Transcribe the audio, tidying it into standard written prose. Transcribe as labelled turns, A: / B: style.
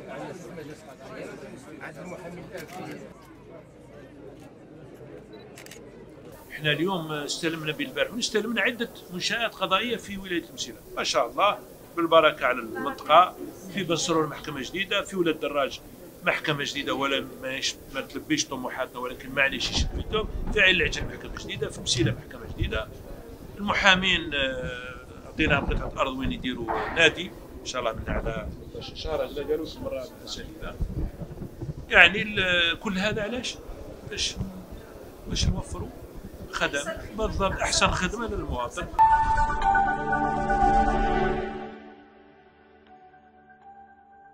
A: احنا اليوم استلمنا بالبارح واستلمنا عده منشآت قضائيه في ولايه المسيره، ما شاء الله بالبركه على المنطقه. في بنسرور محكمه جديده، في ولاد دراج محكمه جديده، ولا ما تلبيش طموحاتنا ولكن معليش يشدوا. في عين العجل محكمه جديده، في مسيله محكمه جديده. المحامين اعطيناهم قطعه ارض وين يديروا نادي ان شاء الله من على 13 شهر. قالوا مرة اساتذه. يعني كل هذا علاش؟ باش نوفروا خدم بالضبط، احسن خدمه للمواطن.